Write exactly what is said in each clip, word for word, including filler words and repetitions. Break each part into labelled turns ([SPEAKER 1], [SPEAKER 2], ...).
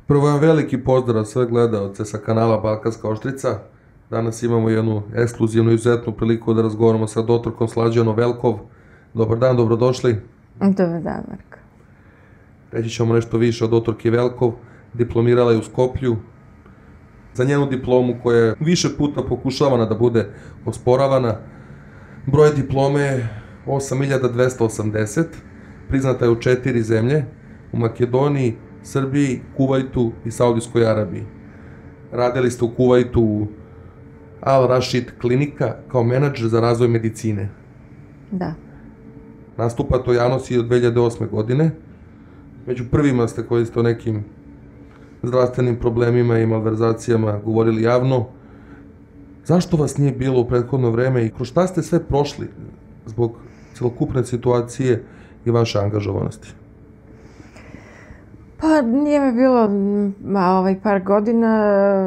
[SPEAKER 1] Prvo jedan veliki pozdrav sve gledaoce sa kanala Balkanska Oštrica. Danas imamo jednu ekskluzivnu, izuzetnu priliku da razgovaramo sa doktorkom Slađanom Velkov. Dobar dan, dobrodošli.
[SPEAKER 2] Dobar dan, Marko.
[SPEAKER 1] Reći ćemo nešto više o doktorki Velkov. Diplomirala je u Skoplju. Za njenu diplomu koja je više puta pokušavana da bude osporavana. Broj diplome je osam hiljada dvesta osamdeset. Priznata je u četiri zemlje. U Makedoniji, Srbiji, Kuvajtu i Saudijskoj Arabiji. Radili ste u Kuvajtu u Al Rashid klinika kao menadžer za razvoj medicine.
[SPEAKER 2] Da.
[SPEAKER 1] Nastupate u javnosti od dve hiljade osme. godine. Među prvima ste koji ste o nekim zdravstvenim problemima i malverzacijama govorili javno. Zašto vas nije bilo u prethodno vreme i kroz šta ste sve prošli zbog celokupne situacije i vaše angažovanosti?
[SPEAKER 2] Pa nije mi bilo ovaj, par godina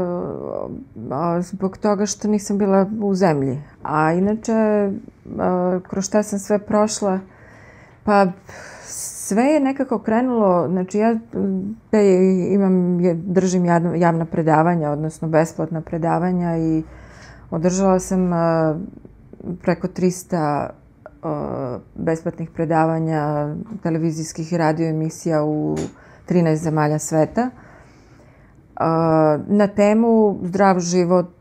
[SPEAKER 2] zbog toga što nisam bila u zemlji. A inače, kroz šta sam sve prošla, pa sve je nekako krenulo, znači ja imam, držim javna predavanja, odnosno besplatna predavanja i održala sam preko trista besplatnih predavanja, televizijskih i radio emisija u trinaest zemalja sveta na temu zdrav život,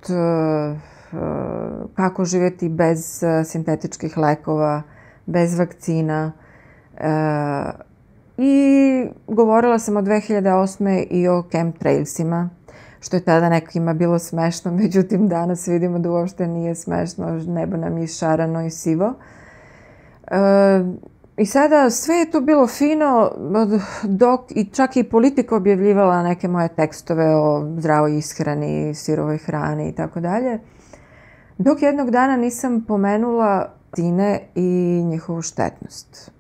[SPEAKER 2] kako živjeti bez sintetičkih lekova, bez vakcina. I govorila sam od dve hiljade osme. i o chemtrailsima, što je tada nekima bilo smešno, međutim danas vidimo da uopšte nije smešno, nebo nam je šarano i sivo. I sada sve je to bilo fino, dok i čak i politika objavljivala neke moje tekstove o zdravoj ishrani, sirovoj hrani i tako dalje. Dok jednog dana nisam pomenula vakcine i njihovu štetnost.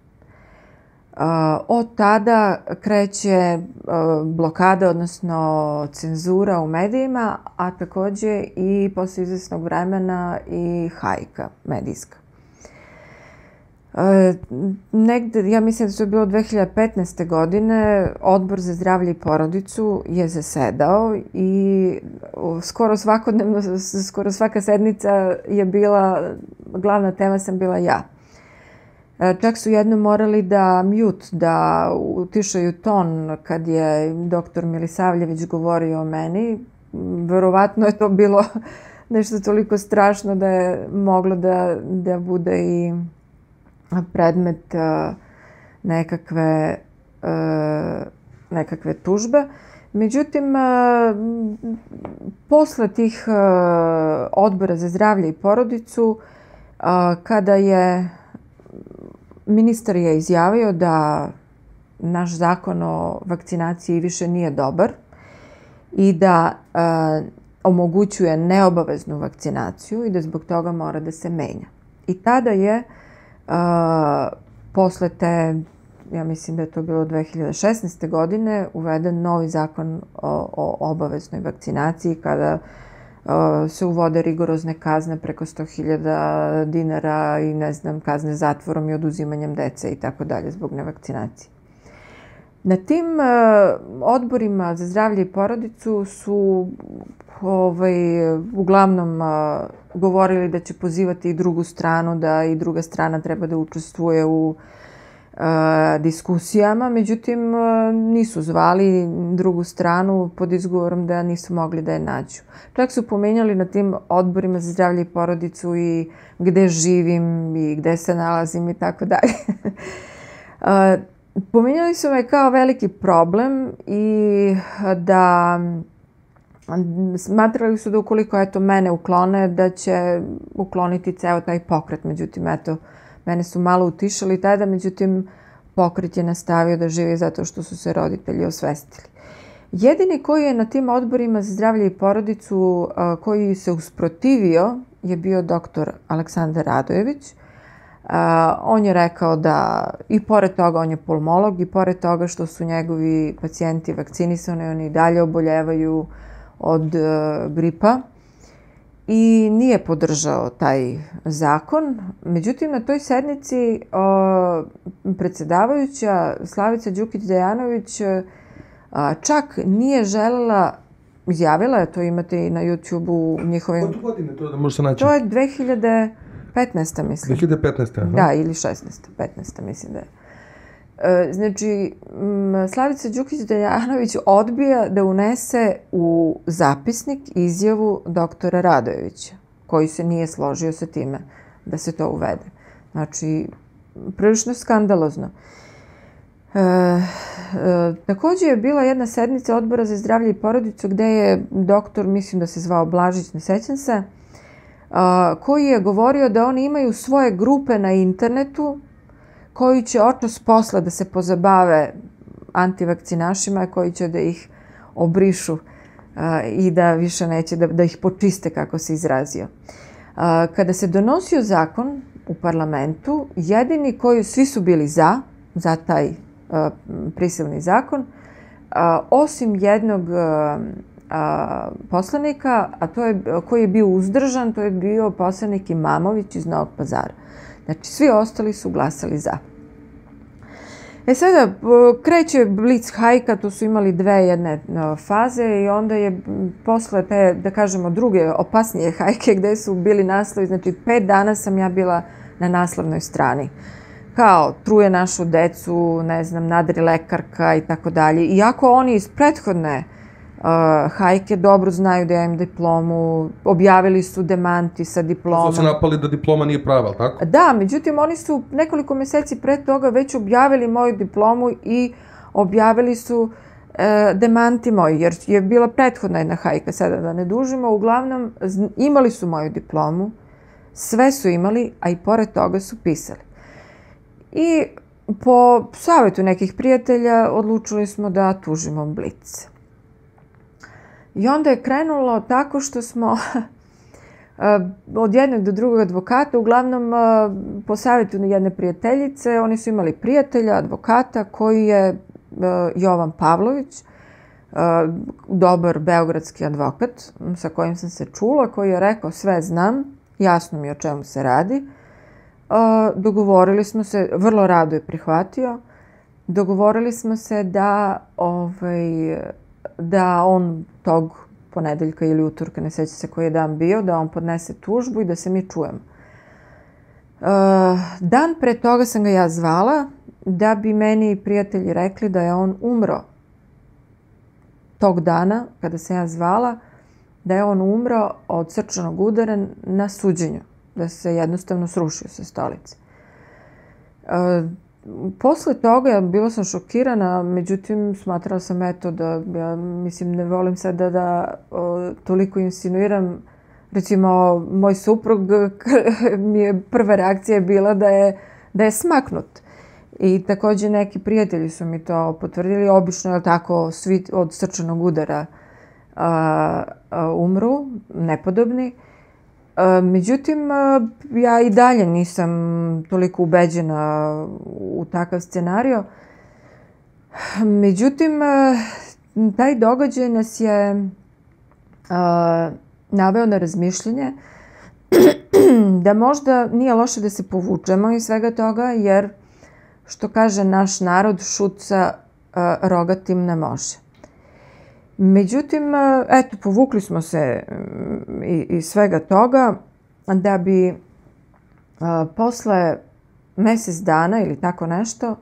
[SPEAKER 2] Od tada kreće blokada, odnosno cenzura u medijima, a takođe i posle izvesnog vremena i hajka medijska. Negde, ja mislim da to je bilo dve hiljade petnaeste. godine, Odbor za zdravlje i porodicu je zasedao i skoro svakodnevno, skoro svaka sednica je bila, glavna tema sam bila ja. Čak su jednom morali da mute, da utišaju ton kad je doktor Milisavljević govorio o meni. Verovatno je to bilo nešto toliko strašno da je moglo da, da bude i predmet nekakve, nekakve tužbe. Međutim, posle tih odbora za zdravlje i porodicu, kada je ministar je izjavio da naš zakon o vakcinaciji više nije dobar i da omogućuje neobaveznu vakcinaciju i da zbog toga mora da se menja. I tada je posle te, ja mislim da je to bilo dve hiljade šesnaeste. godine, uveden novi zakon o obaveznoj vakcinaciji kada se uvode rigorozne kazne preko sto hiljada dinara i ne znam, kazne zatvorom i oduzimanjem dece i tako dalje zbog nevakcinacije. Na tim odborima za zdravlje i porodicu su ovaj, uglavnom govorili da će pozivati i drugu stranu, da i druga strana treba da učestvuje u diskusijama, međutim nisu zvali drugu stranu pod izgovorom da nisu mogli da je nađu. Čak su pomenjali na tim odborima za zdravlje i porodicu i gde živim i gde se nalazim i tako dalje. Pomenjali su me kao veliki problem i da smatrali su da ukoliko eto mene uklone da će ukloniti ceo taj pokret. Međutim, eto, mene su malo utišali tada, međutim, pokret je nastavio da živi zato što su se roditelji osvestili. Jedini koji je na tim odborima za zdravlje i porodicu koji se usprotivio je bio doktor Aleksandar Radojević. On je rekao da i pored toga, on je pulmolog, i pored toga što su njegovi pacijenti vakcinisani, oni i dalje oboljevaju od gripa. I nije podržao taj zakon. Međutim, na toj sednici predsedavajuća Slavica Đukić Dejanović Čak nije želela, izjavila je, to imate i na YouTube-u u njihovim...
[SPEAKER 1] Koje godine to da može se naći?
[SPEAKER 2] To je dve hiljade petnaesta. mislim.
[SPEAKER 1] dve hiljade petnaesta.
[SPEAKER 2] Da, ili šesnaesta. petnaesta. mislim da je. Znači, Slavica Đukić Dejanović odbija da unese u zapisnik izjavu doktora Radojevića, koji se nije složio sa time da se to uvede. Znači, prilično skandalozno. E, e, takođe je bila jedna sednica Odbora za zdravlje i porodicu gde je doktor, mislim da se zvao Blažić, ne sećam se, a, koji je govorio da oni imaju svoje grupe na internetu koji će očas posla da se pozabave antivakcinašima, koji će da ih obrišu a, i da više neće da, da ih počiste, kako se izrazio. A, kada se donosio zakon u parlamentu, jedini koji, svi su bili za, za taj a, prisilni zakon, a, osim jednog a, a, poslanika, a to je, koji je bio uzdržan, to je bio poslanik Imamović iz Novog Pazara. Znači, svi ostali su glasali za. E sada, kreće blic hajka, tu su imali dve jedne faze i onda je posle te, da kažemo, druge opasnije hajke gde su bili naslovi, znači pet dana sam ja bila na naslovnoj strani. Kao, truje našu decu, ne znam, nadri lekarka i tako dalje. Iako oni iz prethodne uh, hajke dobro znaju da ja imam diplomu, objavili su demanti sa diplomom.
[SPEAKER 1] Sad se napali da diploma nije prava, ali tako?
[SPEAKER 2] Da, međutim, oni su nekoliko meseci pre toga već objavili moju diplomu i objavili su e, demanti moji, jer je bila prethodna jedna hajka, sada da ne dužimo. Uglavnom, imali su moju diplomu, sve su imali, a i pored toga su pisali. I po savjetu nekih prijatelja odlučili smo da tužimo Blic. I onda je krenulo tako što smo od jednog do drugog advokata, uglavnom po savjetu jedne prijateljice, oni su imali prijatelja, advokata, koji je Jovan Pavlović, dobar beogradski advokat sa kojim sam se čula, koji je rekao sve znam, jasno mi o čemu se radi. Dogovorili smo se, vrlo rado je prihvatio, dogovorili smo se da, ovaj, da on tog ponedeljka ili utorka, ne seća se koji je dan bio, da on podnese tužbu i da se mi čujemo. Dan pre toga sam ga ja zvala da bi meni prijatelji rekli da je on umro. Tog dana, kada sam ja zvala, da je on umro od srčanog udara na suđenju, da se jednostavno srušio sa stolice. Posle toga, bila sam šokirana, međutim, smatrala sam, eto, da, ja mislim, ne volim sad da, da o, toliko insinuiram. Recimo, moj suprug, mi je prva reakcija bila da je, da je smaknut. I takođe neki prijatelji su mi to potvrdili. Obično je tako, svi od srčanog udara a, a, umru, nepodobni. Međutim, ja i dalje nisam toliko ubeđena u takav scenario. Međutim, taj događaj nas je naveo na razmišljanje da možda nije loše da se povučemo iz svega toga, jer, što kaže naš narod, šuca rogatim ne može. Međutim, eto, povukli smo se iz svega toga da bi a, posle mesec dana ili tako nešto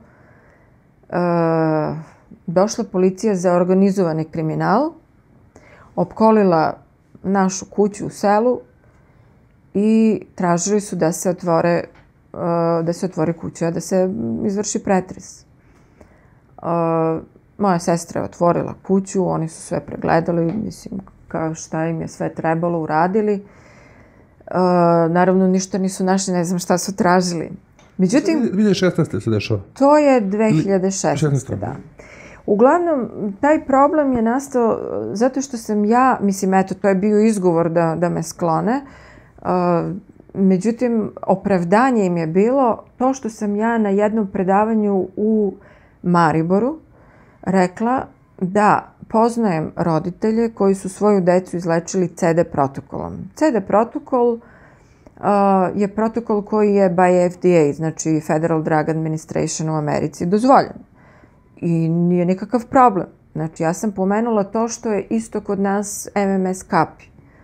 [SPEAKER 2] a, došla policija za organizovani kriminal, opkolila našu kuću u selu i tražili su da se otvore, a, da se otvori kuća, da se izvrši pretres. A, Moja sestra je otvorila kuću, oni su sve pregledali, mislim, kao šta im je sve trebalo, uradili. E, naravno, ništa nisu našli, ne znam šta su tražili. Međutim...
[SPEAKER 1] dve hiljade šesnaeste se dešava?
[SPEAKER 2] To je dve hiljade šesnaeste, da. Uglavnom, taj problem je nastao zato što sam ja, mislim, eto, to je bio izgovor da, da me sklone. E, međutim, opravdanje im je bilo to što sam ja na jednom predavanju u Mariboru rekla da poznajem roditelje koji su svoju decu izlečili ce de protokolom. ce de protokol uh, je protokol koji je by F D A, znači Federal Drug Administration u Americi, dozvoljen. I nije nikakav problem. Znači, ja sam pomenula to što je isto kod nas M M S kapi.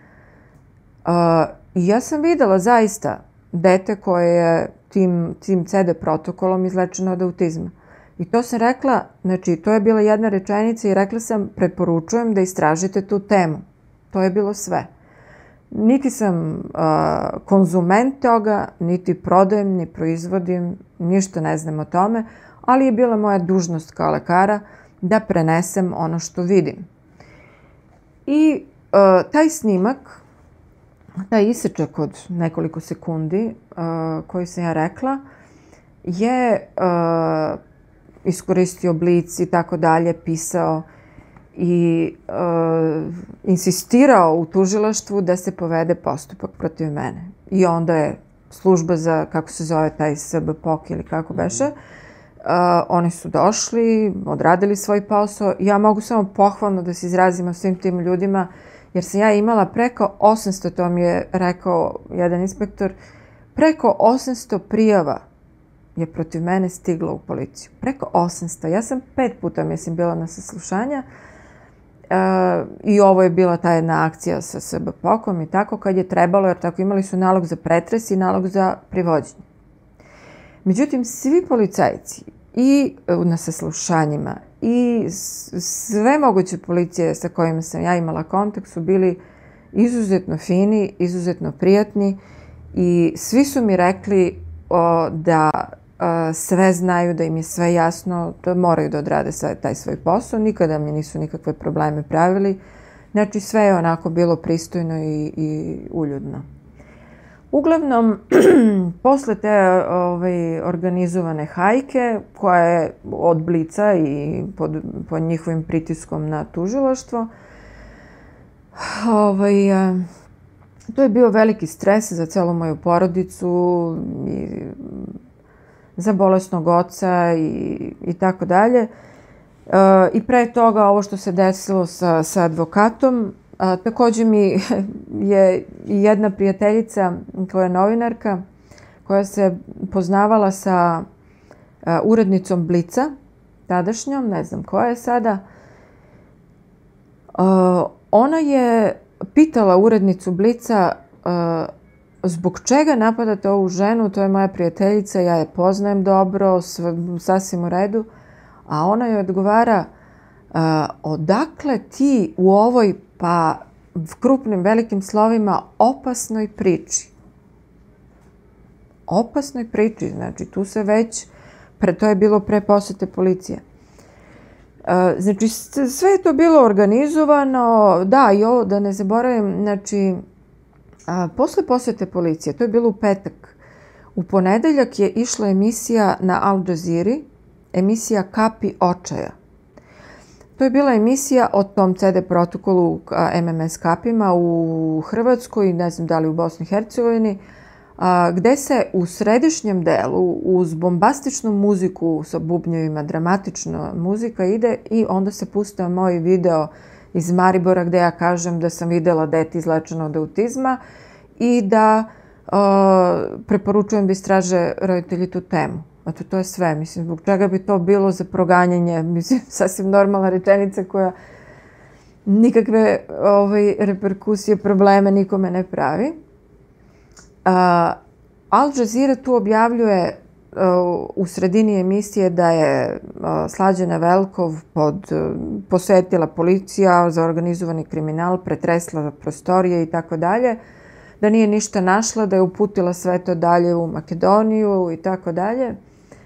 [SPEAKER 2] I ja sam videla zaista dete koje je tim, tim C D protokolom izlečeno od autizma. I to sam rekla, znači, to je bila jedna rečenica i rekla sam, preporučujem da istražite tu temu. To je bilo sve. Niti sam uh, konzument toga, niti prodajem, ni proizvodim, ništa ne znam o tome, ali je bila moja dužnost kao lekara da prenesem ono što vidim. I uh, taj snimak, taj isečak od nekoliko sekundi uh, koji sam ja rekla, je uh, iskoristio Blic i tako dalje, pisao i uh, insistirao u tužilaštvu da se povede postupak protiv mene. I onda je služba za, kako se zove taj S B P O K ili kako beše, uh, oni su došli, odradili svoj posao. Ja mogu samo pohvalno da se izrazim o svim tim ljudima, jer sam ja imala preko osamsto, to mi je rekao jedan inspektor, preko osamsto prijava je protiv mene stiglo u policiju. Preko osamsto. Ja sam pet puta, mislim, bila na saslušanja e, i ovo je bila ta jedna akcija sa S B P O K-om i tako kad je trebalo, jer tako imali su nalog za pretres i nalog za privođenje. Međutim, svi policajci i na saslušanjima i sve moguće policije sa kojima sam ja imala kontakt su bili izuzetno fini, izuzetno prijatni i svi su mi rekli o, da a, sve znaju, da im je sve jasno, da moraju da odrade sve, taj svoj posao. Nikada mi nisu nikakve probleme pravili. Znači, sve je onako bilo pristojno i, i uljudno. Uglavnom, posle te ovaj, organizovane hajke, koja je od Blica i pod, pod njihovim pritiskom na tužilaštvo, ovaj, to je bio veliki stres za celu moju porodicu, i za bolesnog oca i, i tako dalje. I pre toga ovo što se desilo sa, sa advokatom, a, također mi je jedna prijateljica koja je novinarka, koja se poznavala sa a, urednicom Blica, tadašnjom, ne znam koja je sada. A, ona je pitala urednicu Blica a, zbog čega napadate ovu ženu, to je moja prijateljica, ja je poznajem dobro, sve, sasvim u redu. A ona joj odgovara, uh, odakle ti u ovoj, pa krupnim velikim slovima, opasnoj priči? Opasnoj priči, znači tu se već, pre, to je bilo pre posete policije. Uh, znači sve je to bilo organizovano, da i ovo da ne zaboravim, znači uh, posle posete policije, to je bilo u petak, u ponedeljak je išla emisija na Al Jazeera, emisija Kapi očaja. To je bila emisija o tom C D protokolu M M S kapima u Hrvatskoj, ne znam da li u Bosni i Hercegovini, gde se u središnjem delu uz bombastičnu muziku sa bubnjevima, dramatična muzika ide i onda se pustio moj video iz Maribora gde ja kažem da sam videla dete izlečeno od autizma i da uh, preporučujem da istraže roditelji tu temu. Eto, to je sve. Mislim, zbog čega bi to bilo za proganjanje? Mislim, sasvim normalna rečenica koja nikakve ovaj, reperkusije, probleme nikome ne pravi. Uh, Al Jazeera tu objavljuje uh, u sredini emisije da je uh, Slađana Velkov pod, uh, posetila policija za organizovani kriminal, pretresla prostorije i tako dalje, da nije ništa našla, da je uputila sve to dalje u Makedoniju i tako dalje.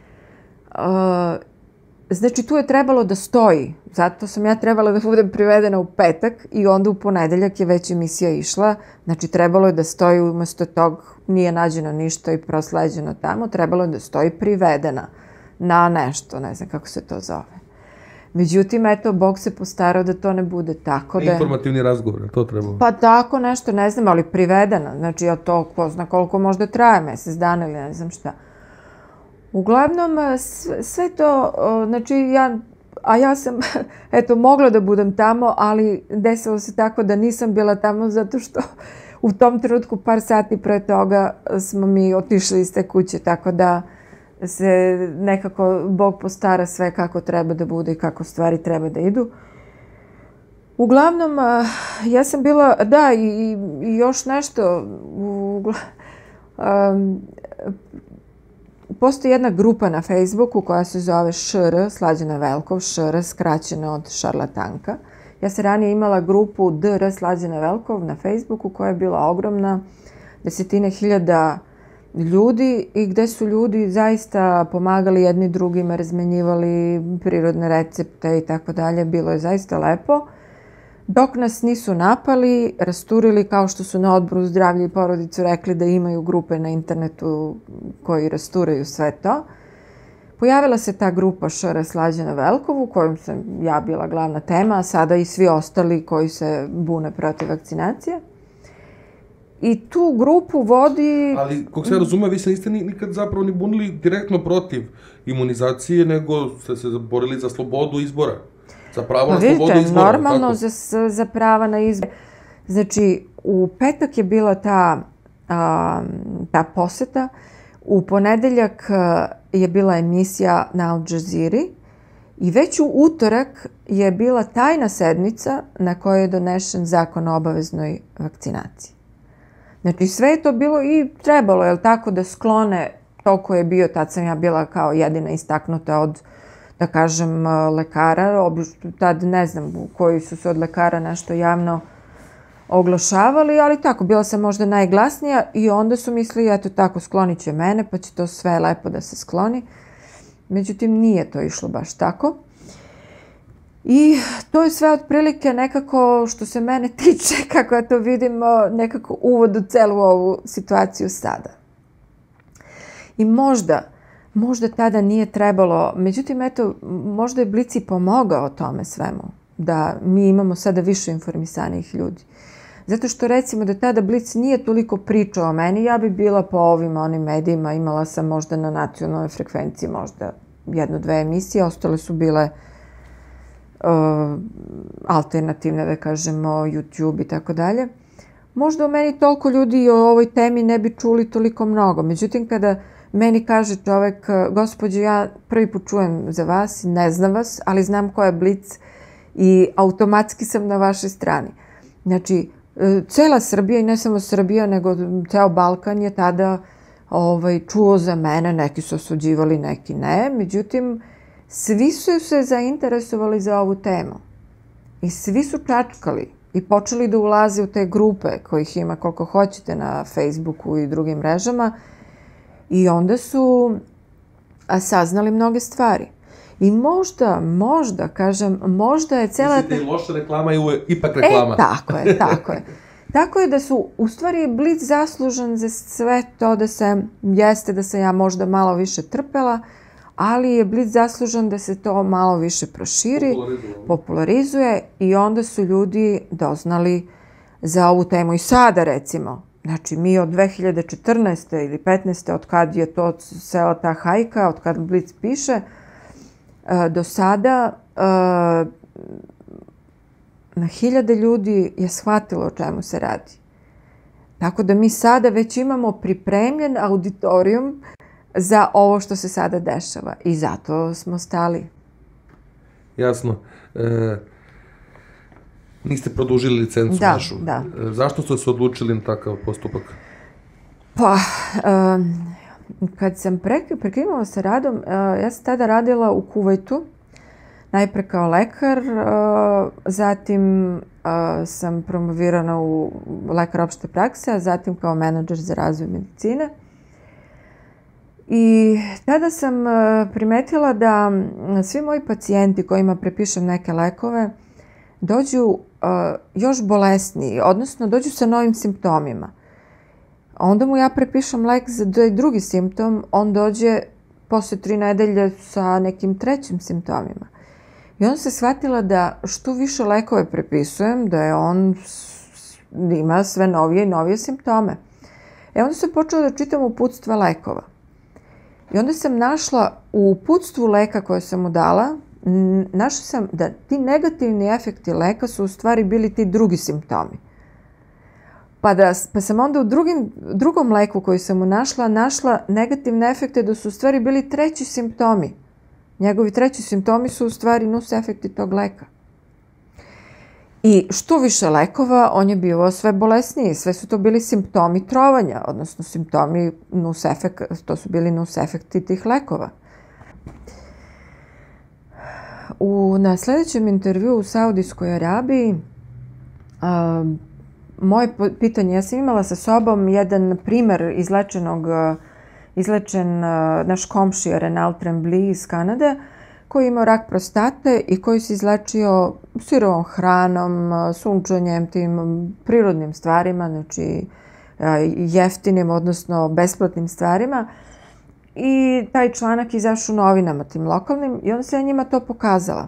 [SPEAKER 2] Znači, tu je trebalo da stoji. Zato sam ja trebala da budem privedena u petak i onda u ponedeljak je već emisija išla. Znači, trebalo je da stoji umjesto tog, nije nađeno ništa i prosleđeno tamo, trebalo je da stoji privedena na nešto, ne znam kako se to zove. Međutim, eto, Bog se postarao da to ne bude tako. Da...
[SPEAKER 1] Informativni razgovor, to trebalo?
[SPEAKER 2] Pa tako nešto, ne znam, ali privedena. Znači, ja to ko zna koliko možda traje, mjesec dana ili ne znam šta. Uglavnom, sve, sve to, znači, ja, a ja sam, eto, mogla da budem tamo, ali desilo se tako da nisam bila tamo zato što u tom trenutku, par sati pre toga, smo mi otišli iz te kuće, tako da se nekako Bog postara sve kako treba da bude i kako stvari treba da idu. Uglavnom, ja sam bila, da, i, i još nešto, ugla, um, postoji jedna grupa na Facebooku koja se zove Š R, Slađana Velkov, Š R skraćeno od šarlatanka. Ja sam ranije imala grupu D R Slađana Velkov na Facebooku koja je bila ogromna, desetine hiljada ljudi i gde su ljudi zaista pomagali jedni drugima, razmenjivali prirodne recepte i tako dalje. Bilo je zaista lepo. Dok nas nisu napali, rasturili, kao što su na Odboru zdravlja i porodicu rekli da imaju grupe na internetu koji rasturaju sve to. Pojavila se ta grupa Š R Slađana Velkov, u kojom sam ja bila glavna tema, a sada i svi ostali koji se bune protiv vakcinacije. I tu grupu vodi...
[SPEAKER 1] Ali, kako se ja razume, vi se niste nikad zapravo ni bunili direktno protiv imunizacije, nego ste se borili za slobodu izbora. Za pravo na slobodu izbora.
[SPEAKER 2] Normalno za, za prava na izbor. Znači, u petak je bila ta, a, ta poseta, u ponedeljak je bila emisija na Al Jazeeri i već u utorak je bila tajna sednica na kojoj je donešen zakon o obaveznoj vakcinaciji. Znači, sve je to bilo i trebalo, je li tako, da sklone to ko je bio, tad sam ja bila kao jedina istaknuta od, da kažem, lekara, tad ne znam koji su se od lekara nešto javno oglašavali, ali tako, bila sam možda najglasnija i onda su mislili, eto tako, sklonit će mene, pa će to sve lepo da se skloni. Međutim, nije to išlo baš tako. I to je sve otprilike nekako, što se mene tiče, kako ja to vidim, nekako uvod u celu ovu situaciju sada. I možda, možda tada nije trebalo, međutim, eto, možda je Blic i pomogao tome svemu, da mi imamo sada više informisanih ljudi. Zato što, recimo, da tada Blic nije toliko pričao o meni, ja bi bila po ovim onim medijima, imala sam možda na nacionalnoj frekvenciji možda jednu, dve emisije, ostale su bile alternativne, da kažemo, YouTube i tako dalje. Možda o meni toliko ljudi i o ovoj temi ne bi čuli toliko mnogo. Međutim, kada meni kaže čovek, gospođo, ja prvi put čujem za vas, ne znam vas, ali znam ko je Blic i automatski sam na vašoj strani. Znači, cela Srbija i ne samo Srbija, nego ceo Balkan je tada ovaj, čuo za mene, neki su osuđivali, neki ne. Međutim, svi su se zainteresovali za ovu temu i svi su čačkali i počeli da ulaze u te grupe kojih ima koliko hoćete na Facebooku i drugim mrežama i onda su saznali mnoge stvari. I možda, možda, kažem, možda je cela...
[SPEAKER 1] Mislite, i loša reklama je ipak reklama.
[SPEAKER 2] E, tako je, tako je. Tako je da su, u stvari, Blic zaslužan za sve to da se, jeste da sam ja možda malo više trpela, ali je Blic zaslužan da se to malo više proširi, popularizuje i onda su ljudi doznali za ovu temu. I sada, recimo, znači mi od dve hiljade četrnaeste ili petnaeste, od kad je to cela ta hajka, od kad Blic piše, do sada na hiljade ljudi je shvatilo o čemu se radi. Tako da mi sada već imamo pripremljen auditorijum za ovo što se sada dešava. I zato smo stali.
[SPEAKER 1] Jasno. E, niste produžili licencu
[SPEAKER 2] da,
[SPEAKER 1] našu.
[SPEAKER 2] Da,
[SPEAKER 1] da. Zašto ste se odlučili na takav postupak?
[SPEAKER 2] Pa, um, kad sam prekinula sa radom, uh, ja sam tada radila u Kuvajtu, najpre kao lekar, uh, zatim uh, sam promovirana u lekar opšte prakse, a zatim kao menadžer za razvoj medicine. I tada sam primetila da svi moji pacijenti kojima prepišem neke lekove dođu još bolesniji, odnosno dođu sa novim simptomima. Onda mu ja prepišem lek za drugi simptom, on dođe posle tri nedelje sa nekim trećim simptomima. I onda se shvatila da što više lekove prepisujem, da je on ima sve novije i novije simptome. E onda sam počela da čitam uputstva lekova. I onda sam našla u uputstvu leka koje sam mu dala, našla sam da ti negativni efekti leka su u stvari bili ti drugi simptomi. Pa, da, pa sam onda u drugim, drugom leku koji sam mu našla, našla negativne efekte da su u stvari bili treći simptomi. Njegovi treći simptomi su u stvari nus efekti tog leka. I što više lekova, on je bio sve bolesniji. Sve su to bili simptomi trovanja, odnosno simptomi nus efekta, to su bili nus efekti tih lekova. U, na sljedećem intervjuu u Saudijskoj Arabiji, a, moje pitanje, ja sam imala sa sobom jedan primer izlečenog, izlečen naš komšija Renal Trembli iz Kanade, koji je imao rak prostate i koji se izlečio sirovom hranom, sunčanjem, tim prirodnim stvarima, znači jeftinim, odnosno besplatnim stvarima. I taj članak izašao u novinama, tim lokalnim, i onda se ja njima to pokazala.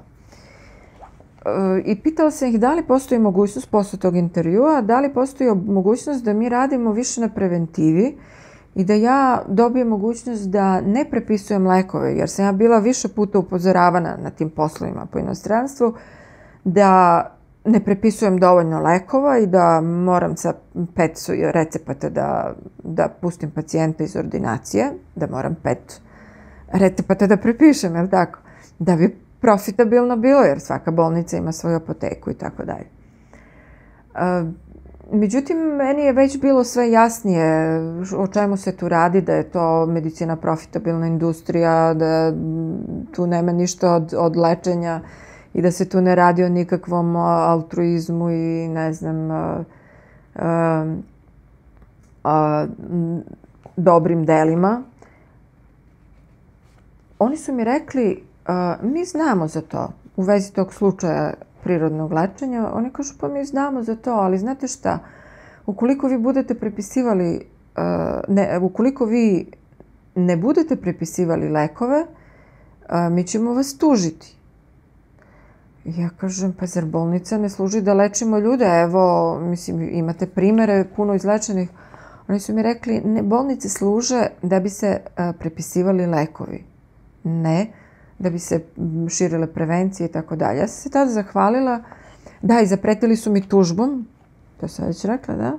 [SPEAKER 2] I pitala sam ih da li postoji mogućnost, posle tog intervjua, da li postoji mogućnost da mi radimo više na preventivi i da ja dobijem mogućnost da ne prepisujem lekove, jer sam ja bila više puta upozoravana na tim poslovima po inostranstvu, da ne prepisujem dovoljno lekova i da moram sa pet recepata da, da pustim pacijenta iz ordinacije, da moram pet recepata da prepišem, je li tako? Da bi profitabilno bilo, jer svaka bolnica ima svoju apoteku i tako dalje. Međutim, meni je već bilo sve jasnije o čemu se tu radi, da je to medicina profitabilna industrija, da tu nema ništa od, od lečenja i da se tu ne radi o nikakvom altruizmu i ne znam, a, a, a, dobrim delima. Oni su mi rekli, a, mi znamo za to, u vezi tog slučaja prirodnog lečenja. Oni kažu, pa mi znamo za to, ali znate šta, ukoliko vi budete prepisivali, a, ne, ukoliko vi ne budete prepisivali lekove, a, mi ćemo vas tužiti. Ja kažem, pa zar bolnica ne služi da lečimo ljude? Evo, mislim, imate primere puno izlečenih. Oni su mi rekli, ne, bolnice služe da bi se a, prepisivali lekovi. Ne, da bi se širile prevencije i tako dalje. Ja sam se tada zahvalila. Da, i zapretili su mi tužbom. To sam već rekla, da.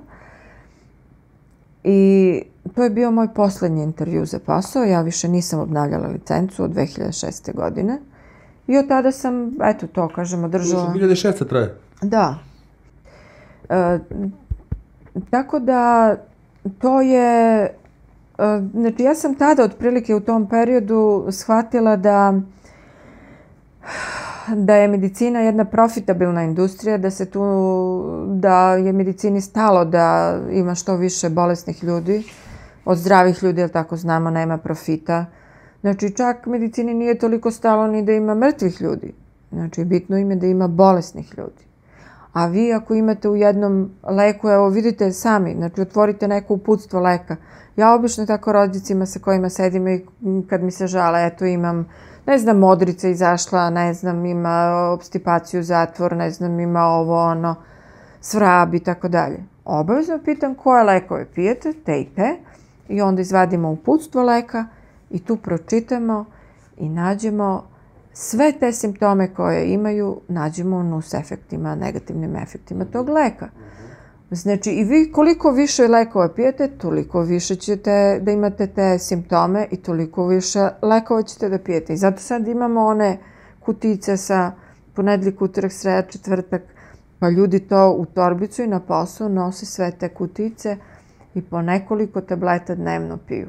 [SPEAKER 2] I to je bio moj poslednji intervju za posao. Ja više nisam obnavljala licencu od dve hiljade šeste. godine. I od tada sam, eto to, kažem, održala...
[SPEAKER 1] dve hiljade šeste. traje?
[SPEAKER 2] Da. E, tako da, to je... E, znači, ja sam tada, otprilike u tom periodu, shvatila da da je medicina jedna profitabilna industrija, da se tu, da je medicini stalo da ima što više bolesnih ljudi. Od zdravih ljudi, jer tako znamo, nema profita. Znači, čak medicini nije toliko stalo ni da ima mrtvih ljudi. Znači, bitno im je da ima bolesnih ljudi. A vi ako imate u jednom leku, evo vidite sami, znači otvorite neko uputstvo leka. Ja obično tako rođicima sa kojima sedim i kad mi se žale, eto imam, ne znam, modrica izašla, ne znam, ima obstipaciju, zatvor, ne znam, ima ovo, ono, svrab i tako dalje. Obavezno pitam koje lekove pijete, te i te, i onda izvadimo uputstvo leka i tu pročitamo i nađemo sve te simptome koje imaju, nađemo u nus efektima, negativnim efektima tog leka. Znači, i vi koliko više lekova pijete, toliko više ćete da imate te simptome i toliko više lekova ćete da pijete. I zato sad imamo one kutice sa ponedjeljak, utorak, sreda, četvrtak, pa ljudi to u torbicu i na posao nose sve te kutice i po nekoliko tableta dnevno piju.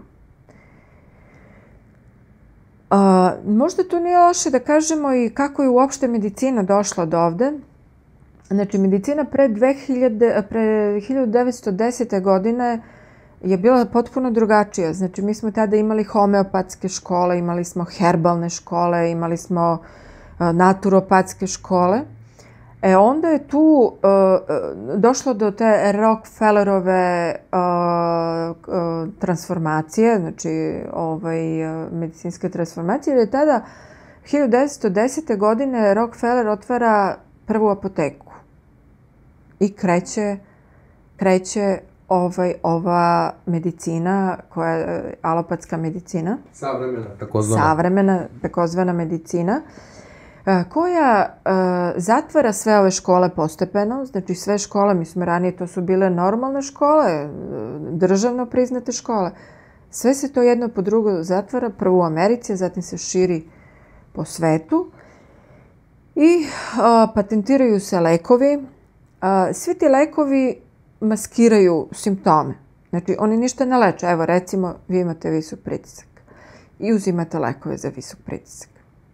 [SPEAKER 2] A, možda tu nije loše da kažemo i kako je uopšte medicina došla do ovde. Znači, medicina pre, dve hiljade, pre hiljadu devetsto desete. godine je bila potpuno drugačija. Znači, mi smo tada imali homeopatske škole, imali smo herbalne škole, imali smo uh, naturopatske škole. E, onda je tu uh, došlo do te Rockefellerove uh, uh, transformacije, znači ovaj, uh, medicinske transformacije, jer je tada hiljadu devetsto desete. godine Rockefeller otvara prvu apoteku i kreće, kreće ovaj, ova medicina, koja je alopatska medicina.
[SPEAKER 1] Savremena, takozvana.
[SPEAKER 2] Savremena, takozvana medicina, koja uh, zatvara sve ove škole postepeno. Znači, sve škole, mi smo ranije, to su bile normalne škole, državno priznate škole. Sve se to jedno po drugo zatvara, prvo u Americi, zatim se širi po svetu. I uh, patentiraju se lekovi, svi ti lekovi maskiraju simptome. Znači, oni ništa ne leče. Evo, recimo, vi imate visok pritisak i uzimate lekove za visok pritisak.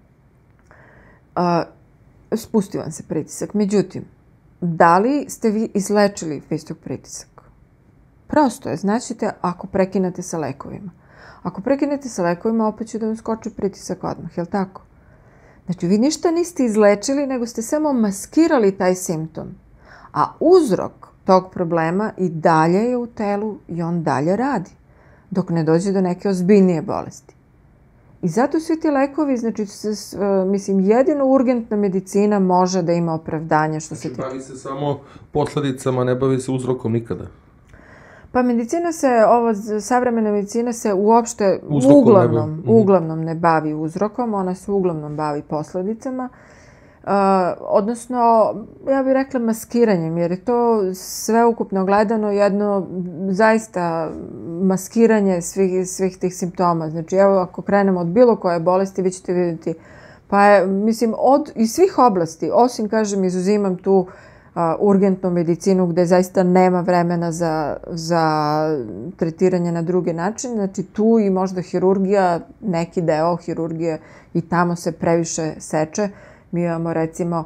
[SPEAKER 2] Spusti vam se pritisak. Međutim, da li ste vi izlečili visok pritisak? Prosto je. Značite, ako prekinete sa lekovima. Ako prekinete sa lekovima, opet će da vam skoči pritisak odmah. Je li tako? Znači, vi ništa niste izlečili, nego ste samo maskirali taj simptom. A uzrok tog problema i dalje je u telu i on dalje radi, dok ne dođe do neke ozbiljnije bolesti. I zato svi ti lekovi, znači, mislim, jedino urgentna medicina može da ima opravdanje što se tiče.
[SPEAKER 1] Znači, bavi se samo posledicama, ne bavi se uzrokom nikada.
[SPEAKER 2] Pa medicina se, ovo, savremena medicina se uopšte uglavnom, uglavnom ne bavi uzrokom, ona se uglavnom bavi posledicama. Uh, odnosno, ja bih rekla maskiranjem, jer je to sveukupno gledano jedno zaista maskiranje svih, svih tih simptoma. Znači, evo, ako krenemo od bilo koje bolesti, vi ćete vidjeti, pa je, mislim, od, iz svih oblasti, osim, kažem, izuzimam tu uh, urgentnu medicinu gde zaista nema vremena za, za tretiranje na druge načine. Znači, tu i možda hirurgija, neki deo hirurgije i tamo se previše seče. Mi imamo, recimo,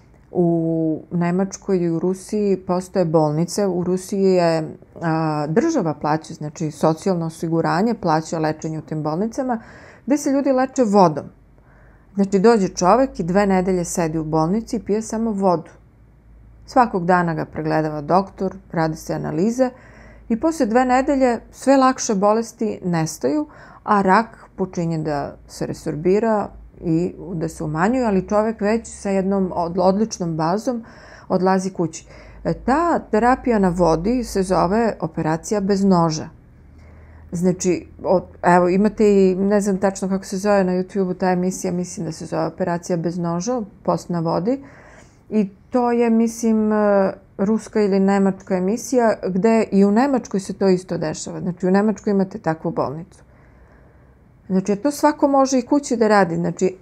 [SPEAKER 2] u Nemačkoj i u Rusiji postoje bolnice. U Rusiji je a, država plaća, znači socijalno osiguranje plaća lečenje u tim bolnicama, gde se ljudi leče vodom. Znači, dođe čovek i dve nedelje sedi u bolnici i pije samo vodu. Svakog dana ga pregledava doktor, radi se analize i posle dve nedelje sve lakše bolesti nestaju, a rak počinje da se resorbira i da se umanjuju, ali čovek već sa jednom odličnom bazom odlazi kući. Ta terapija na vodi se zove operacija bez noža. Znači, evo, imate i, ne znam tačno kako se zove na YouTube-u ta emisija, mislim da se zove operacija bez noža, post na vodi. I to je, mislim, ruska ili nemačka emisija, gde i u Nemačkoj se to isto dešava. Znači, u Nemačkoj imate takvu bolnicu. Znači, to svako može i kući da radi. Znači,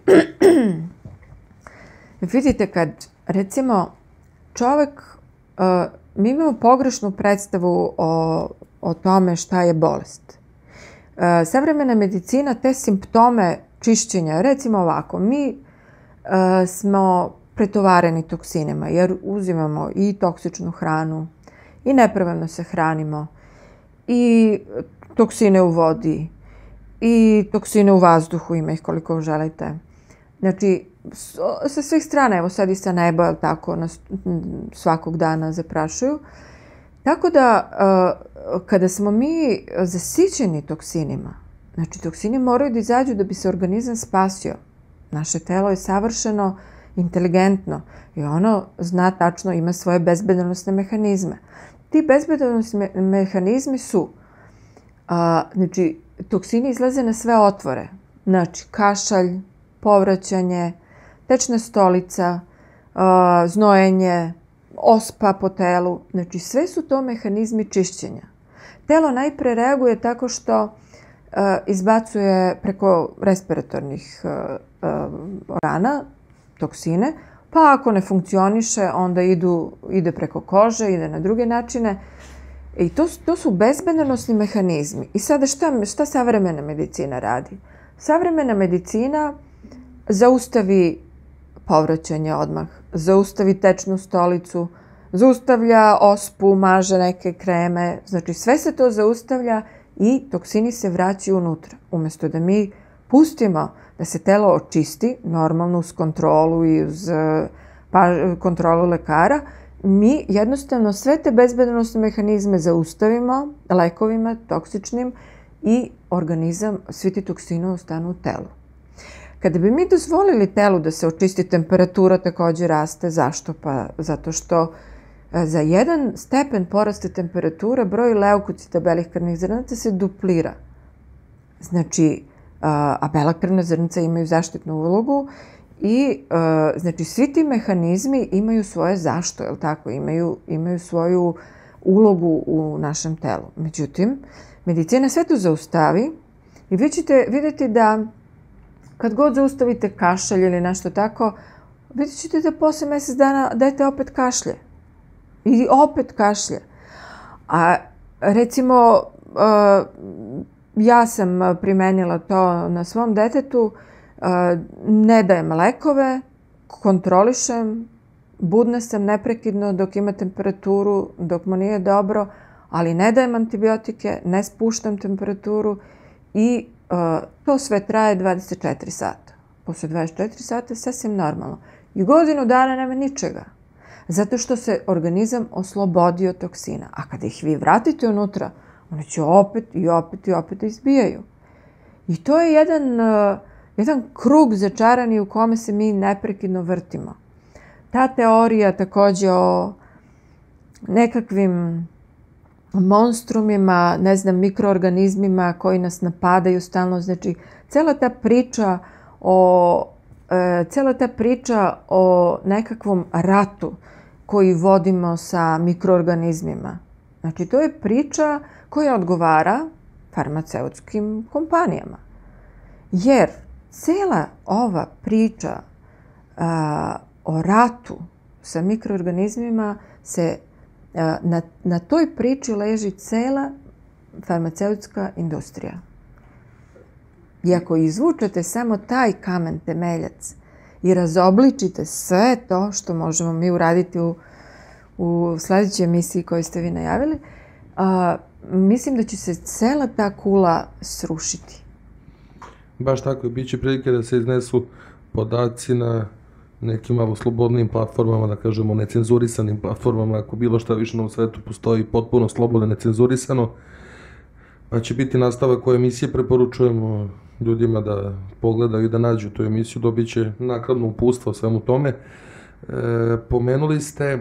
[SPEAKER 2] vidite kad, recimo, čovek, uh, mi imamo pogrešnu predstavu o, o tome šta je bolest. Uh, savremena medicina te simptome čišćenja, recimo ovako, mi uh, smo pretovareni toksinima, jer uzimamo i toksičnu hranu, i nepravilno se hranimo, i toksine u vodi, i toksine u vazduhu, ima ih koliko želite. Znači, sa svih strana, evo sad i sa neba, ali tako, nas svakog dana zaprašuju. Tako da, kada smo mi zasićeni toksinima, znači, toksini moraju da izađu da bi se organizam spasio. Naše telo je savršeno inteligentno i ono zna tačno, ima svoje bezbedonosne mehanizme. Ti bezbedonosni mehanizmi su, a, znači, toksini izlaze na sve otvore. Znači, kašalj, povraćanje, tečna stolica, a, znojenje, ospa po telu. Znači, sve su to mehanizmi čišćenja. Telo najpre reaguje tako što a, izbacuje preko respiratornih a, a, organa toksine, pa ako ne funkcioniše, onda idu, ide preko kože, ide na druge načine. I to, to su bezbedonosni mehanizmi. I sada šta, šta savremena medicina radi? Savremena medicina zaustavi povraćanje odmah, zaustavi tečnu stolicu, zaustavlja ospu, maže neke kreme, znači sve se to zaustavlja i toksini se vraćaju unutra. Umesto da mi pustimo da se telo očisti, normalno uz kontrolu i uz pa, kontrolu lekara, mi jednostavno sve te bezbedonosne mehanizme zaustavimo lekovima toksičnim i organizam, svi ti toksini ostanu u telu. Kada bi mi dozvolili telu da se očisti, temperatura također raste. Zašto? Pa zato što za jedan stepen porasta temperature broj leukocita belih krvnih zrnaca se duplira. Znači, a bela krvna zrnca imaju zaštitnu ulogu i znači svi ti mehanizmi imaju svoje zašto, je li tako? Imaju, imaju svoju ulogu u našem telu. Međutim, medicina sve to zaustavi i vi ćete vidjeti da kad god zaustavite kašalj ili nešto tako, vidjet ćete da posle mjesec dana dete opet kašlje. I opet kašlje. A recimo, ja sam primenila to na svom detetu, ne dajem lekove, kontrolišem, budna sam neprekidno dok ima temperaturu, dok mu nije dobro, ali ne dajem antibiotike, ne spuštam temperaturu i to sve traje dvadeset četiri sata. Posle dvadeset četiri sata je sasvim normalno. I godinu dana nema ničega. Zato što se organizam oslobodio toksina. A kada ih vi vratite unutra, oni će opet i opet i opet da izbijaju. I to je jedan, jedan krug začarani u kome se mi neprekidno vrtimo. Ta teorija takođe o nekakvim monstrumima, ne znam, mikroorganizmima koji nas napadaju stalno, znači cela ta priča o, e, cela ta priča o nekakvom ratu koji vodimo sa mikroorganizmima. Znači, to je priča koja odgovara farmaceutskim kompanijama. Jer cela ova priča a, o ratu sa mikroorganizmima se a, na, na toj priči leži cela farmaceutska industrija. I ako izvučete samo taj kamen temeljac i razobličite sve to što možemo mi uraditi u, u sledećoj emisiji koju ste vi najavili, a, mislim da će se cela ta kula srušiti.
[SPEAKER 1] Baš tako, bit će prilike da se iznesu podaci na nekim malo slobodnim platformama, da kažemo necenzurisanim platformama, ako bilo šta više na ovom svetu postoji potpuno slobodno necenzurisano, pa će biti nastavak koje emisije, preporučujemo ljudima da pogledaju i da nađu tu emisiju, dobit će nakladno upustvo o svemu tome. E, pomenuli ste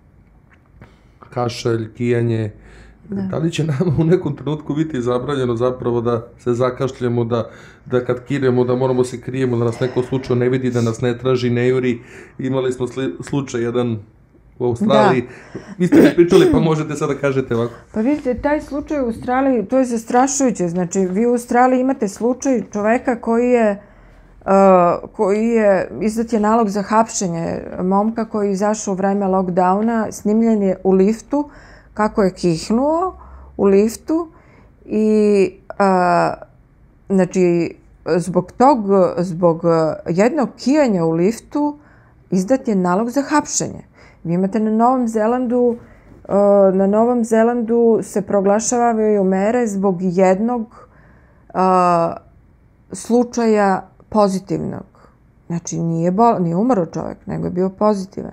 [SPEAKER 1] kašalj, kijanje. Da. Da li će nama u nekom trenutku biti zabranjeno zapravo da se zakašljemo, da, da kad kiremo da moramo se krijemo, da nas neko slučaj ne vidi, da nas ne traži, ne juri. Imali smo slučaj jedan u Australiji. Da. Vi ste mi pričali, pa možete sada kažete ovako.
[SPEAKER 2] Pa vidite, taj slučaj u Australiji, to je zastrašujuće. Znači, vi u Australiji imate slučaj čoveka koji je, uh, koji je, izdat je nalog za hapšenje momka koji je izašao u vreme lockdowna, snimljen je u liftu, kako je kihnuo u liftu i a, znači zbog tog, zbog jednog kijanja u liftu izdat je nalog za hapšenje. Vi imate na Novom Zelandu, a, na Novom Zelandu se proglašavaju mere zbog jednog a, slučaja pozitivnog. Znači nije, bol, nije umro čovjek, nego je bio pozitivan.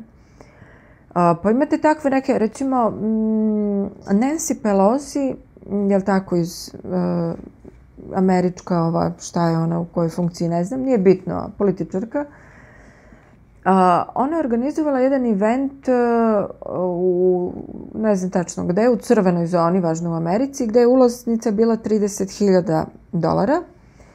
[SPEAKER 2] Pa imate takve neke, recimo, Nancy Pelosi, je li tako, iz uh, američka, ova, šta je ona, u kojoj funkciji, ne znam, nije bitno, političarka. Uh, ona je organizovala jedan event uh, u, ne znam tačno gde, u crvenoj zoni, važno u Americi, gde je ulaznica bila trideset hiljada dolara,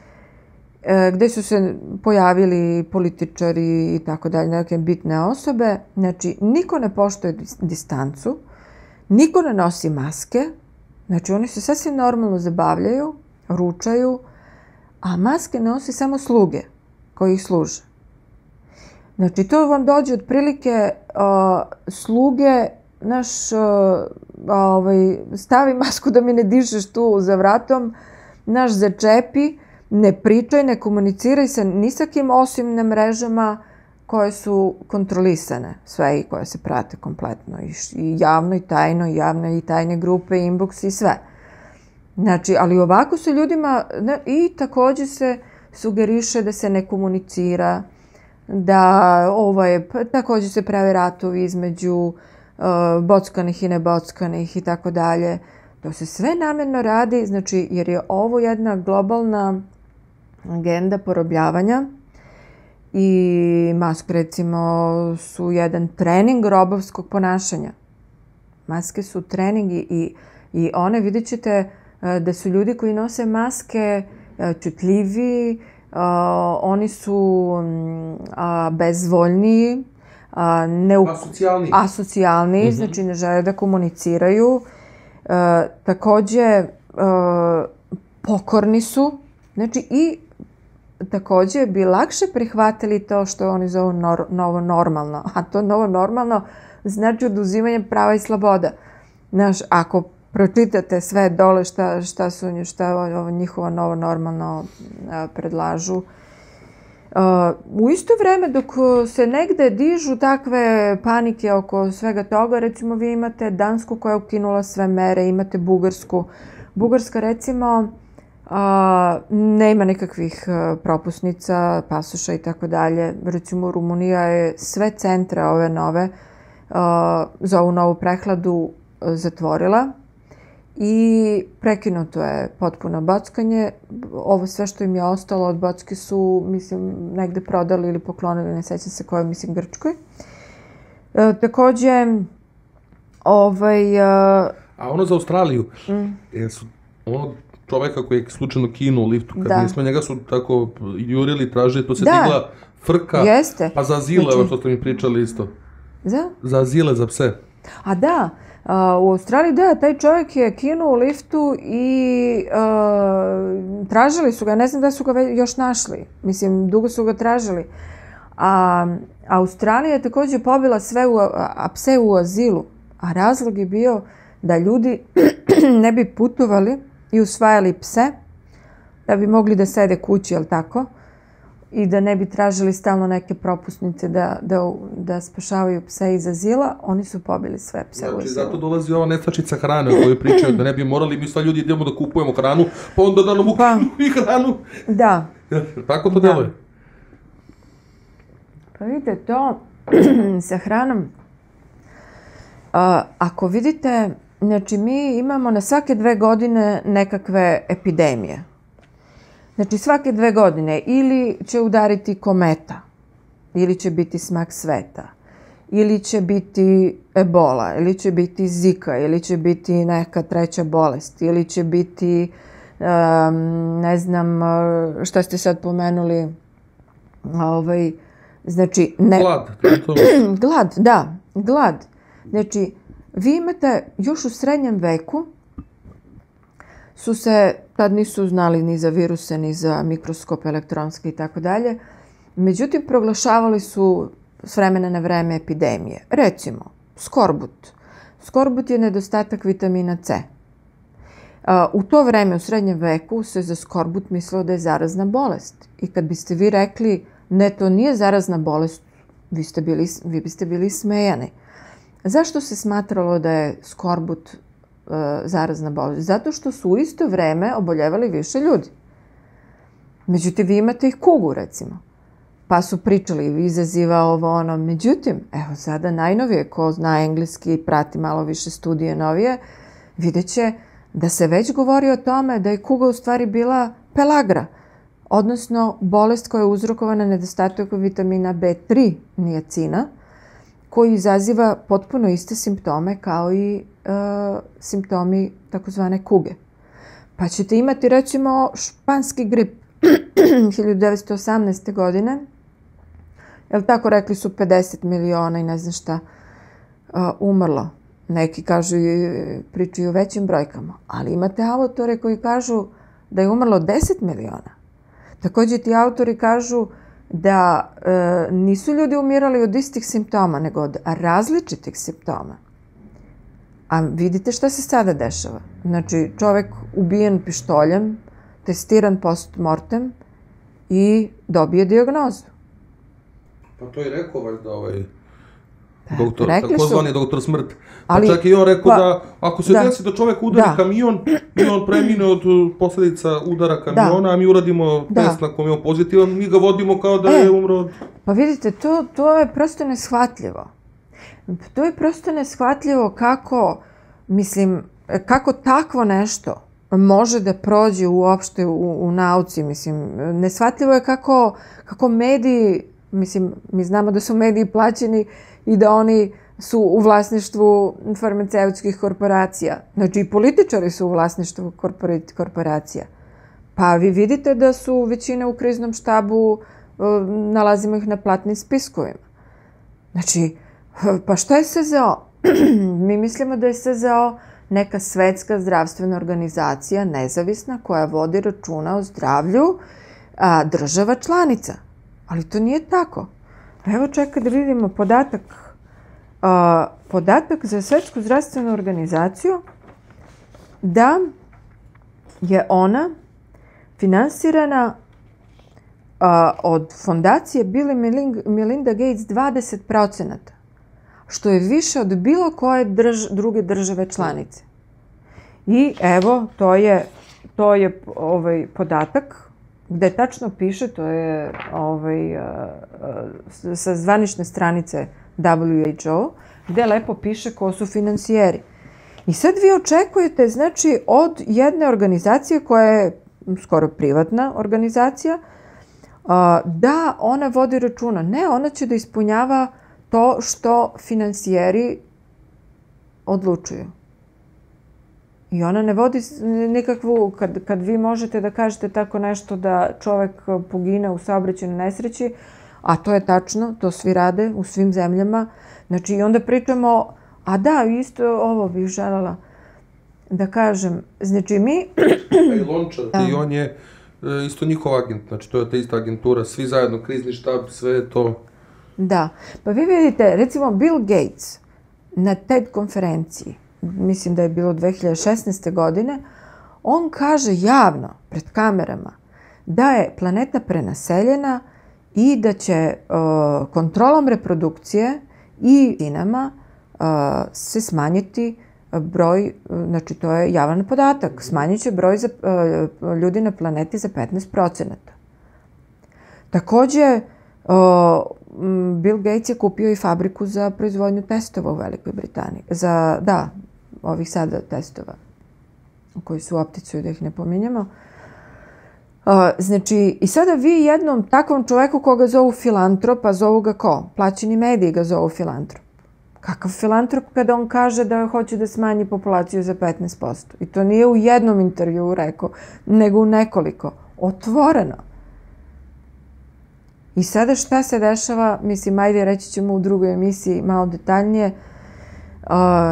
[SPEAKER 2] gde su se pojavili političari i tako dalje, neke bitne osobe. Znači, niko ne poštuje distancu, niko ne nosi maske, znači oni se sasvim normalno zabavljaju, ručaju, a maske nosi samo sluge koji ih služe. Znači, to vam dođe otprilike uh, sluge, naš, uh, ovaj, stavi masku da mi ne dišeš tu za vratom, naš začepi, ne pričaj, ne komuniciraj sa ni sa kim osim na mrežama koje su kontrolisane, sve i koje se prate kompletno, i javno i tajno, i javne i tajne grupe, inbox i sve. Znači, ali ovako se ljudima, ne, i takođe se sugeriše da se ne komunicira, da ovaj, takođe se prave ratovi između uh, bockanih i nebockanih i tako dalje. To se sve namjerno radi, znači, jer je ovo jedna globalna agenda porobljavanja i maske, recimo, su jedan trening robovskog ponašanja. Maske su trening i, i one, vidjet ćete da su ljudi koji nose maske čutljivi, oni su bezvoljniji,
[SPEAKER 1] asocijalniji,
[SPEAKER 2] asocijalniji mm-hmm. Znači ne žele da komuniciraju. Takođe, pokorni su, znači i takođe bi lakše prihvatili to što oni zovu nor, novo normalno. A to novo normalno znači oduzimanje prava i sloboda. Znaš, ako pročitate sve dole šta, šta su šta ovo njihova novo normalno a, predlažu, uh, u isto vreme dok se negde dižu takve panike oko svega toga, recimo vi imate Dansku koja je ukinula sve mere, imate Bugarsku. Bugarska recimo a, nema nekakvih propusnica, pasoša i tako dalje. Recimo Rumunija je sve centre ove nove a, za ovu novu prehladu zatvorila i prekinuto je potpuno bockanje. Ovo sve što im je ostalo od bocke su, mislim, negde prodali ili poklonili, ne sećam se koje, mislim, Grčkoj. E, takođe, ovaj... A,
[SPEAKER 1] A ono za Australiju, mm. jesu ono čoveka koji je slučajno kinuo u liftu, kad da. nismo njega su tako jurili, tražili, to se da. digla frka,
[SPEAKER 2] Jeste.
[SPEAKER 1] pa za azile, znači... evo što ste mi pričali isto.
[SPEAKER 2] Za?
[SPEAKER 1] Za azile, za pse.
[SPEAKER 2] A da, a, u Australiji da, taj čovjek je kinuo u liftu i a, tražili su ga, ne znam da su ga još našli, mislim, dugo su ga tražili. A Australija je također pobila sve u, a pse u azilu, a razlog je bio da ljudi ne bi putovali i usvajali pse, da bi mogli da sede kući, jel tako? I da ne bi tražili stalno neke propusnice da, da, da spašavaju pse iz azila, oni su pobili sve pse znači, u azilu.
[SPEAKER 1] Zato dolazi ova nestačica hrane o kojoj pričaju, da ne bi morali mi sva ljudi idemo da kupujemo hranu, pa onda da nam ukinu pa, i hranu.
[SPEAKER 2] Da.
[SPEAKER 1] Tako to deluje.
[SPEAKER 2] Pa vidite, to sa hranom, a, ako vidite, znači mi imamo na svake dve godine nekakve epidemije. Znači svake dve godine ili će udariti kometa, ili će biti smak sveta, ili će biti ebola, ili će biti zika, ili će biti neka treća bolest, ili će biti, um, ne znam, šta ste sad pomenuli, ovaj, znači... Ne...
[SPEAKER 1] Glad.
[SPEAKER 2] Glad, da, glad. Znači, vi imate još u srednjem veku, su se, tad nisu znali ni za viruse, ni za mikroskop elektronske i tako dalje, međutim proglašavali su s vremena na vreme epidemije. Recimo, skorbut. Skorbut je nedostatak vitamina C. U to vreme, u srednjem veku, se za skorbut mislilo da je zarazna bolest. I kad biste vi rekli, ne, to nije zarazna bolest, vi, ste bili, vi biste bili smejani. Zašto se smatralo da je skorbut uh, zarazna bolest? Zato što su u isto vreme oboljevali više ljudi. Međutim, vi imate ih kugu, recimo. Pa su pričali, izaziva ovo ono. Međutim, evo sada najnovije, ko zna engleski i prati malo više studije novije, vidjet će da se već govori o tome da je kuga u stvari bila pelagra, odnosno bolest koja je uzrokovana nedostatkom vitamina B tri niacina, koji izaziva potpuno iste simptome kao i e, simptomi takozvane kuge. Pa ćete imati recimo španski grip hiljadu devetsto osamnaeste. godine. Jel tako, rekli su pedeset miliona i ne znam šta e, umrlo. Neki kažu i pričaju o većim brojkama. Ali imate autore koji kažu da je umrlo deset miliona. Također ti autori kažu da e, nisu ljudi umirali od istih simptoma, nego od različitih simptoma. A vidite šta se sada dešava. Znači, čovjek ubijen pištoljem, testiran post mortem i dobije dijagnozu.
[SPEAKER 1] Pa to je rekao valjda ovaj
[SPEAKER 2] Pa,
[SPEAKER 1] doktor,
[SPEAKER 2] rekli
[SPEAKER 1] takozvani
[SPEAKER 2] su-
[SPEAKER 1] doktor smrt.
[SPEAKER 2] Ali-
[SPEAKER 1] Pa čak i on rekao
[SPEAKER 2] pa-
[SPEAKER 1] da ako se
[SPEAKER 2] da.
[SPEAKER 1] desi da čovjek udari
[SPEAKER 2] Da.
[SPEAKER 1] kamion i on premine od uh, posljedica udara kamiona, a mi uradimo
[SPEAKER 2] Da.
[SPEAKER 1] test na kom je on pozitivan, mi ga vodimo kao da
[SPEAKER 2] E.
[SPEAKER 1] je umro od...
[SPEAKER 2] Pa vidite, to, to je prosto neshvatljivo. To je prosto neshvatljivo kako, mislim, kako takvo nešto može da prođe uopšte u, u nauci. Mislim, neshvatljivo je kako, kako mediji, mislim, mi znamo da su mediji plaćeni i da oni su u vlasništvu farmaceutskih korporacija. Znači, i političari su u vlasništvu korpora- korporacija. Pa vi vidite da su većine u kriznom štabu, e, nalazimo ih na platnim spiskovima. Znači, pa šta je S Z O? Mi mislimo da je S Z O neka svetska zdravstvena organizacija, nezavisna, koja vodi računa o zdravlju a, država članica. Ali to nije tako. Evo čekaj da vidimo podatak a, podatak za Svetsku zdravstvenu organizaciju da je ona finansirana a, od fondacije Bill i Melinda Gates dvadeset procenata, što je više od bilo koje drž, druge države članice. I evo, to je, to je ovaj podatak gde tačno piše, to je ovaj, a, a, sa zvanične stranice W H O, gde lepo piše ko su finansijeri. I sad vi očekujete, znači, od jedne organizacije koja je skoro privatna organizacija, da ona vodi računa. Ne, ona će da ispunjava to što finansijeri odlučuju. I ona ne vodi nikakvu, kad, kad vi možete da kažete tako nešto da čovek pogine u saobraćajnoj nesreći, a to je tačno, to svi rade u svim zemljama, znači i onda pričamo, a da, isto ovo bih želela da kažem, znači mi...
[SPEAKER 1] I Lončar, i on je isto njihov agent, znači to je ta ista agentura, svi zajedno, krizni štab, sve je to...
[SPEAKER 2] Da, pa vi vidite, recimo Bill Gates na TED konferenciji, mislim da je bilo dve hiljade šesnaeste. godine, on kaže javno, pred kamerama, da je planeta prenaseljena i da će uh, kontrolom reprodukcije i dinama uh, se smanjiti broj, znači to je javan podatak, smanjit će broj za, uh, ljudi na planeti za petnaest procenata. Takođe, uh, Bill Gates je kupio i fabriku za proizvodnju testova u Velikoj Britaniji. Za, da, ovih sada testova koji su u opticiju, da ih ne pominjamo. Uh, znači, i sada vi jednom takvom čoveku koga zovu filantrop, a zovu ga ko? Plaćeni mediji ga zovu filantrop. Kakav filantrop kada on kaže da hoće da smanji populaciju za petnaest posto? I to nije u jednom intervjuu rekao, nego u nekoliko. Otvoreno. I sada šta se dešava? Mislim, ajde, reći ćemo u drugoj emisiji malo detaljnije. Uh,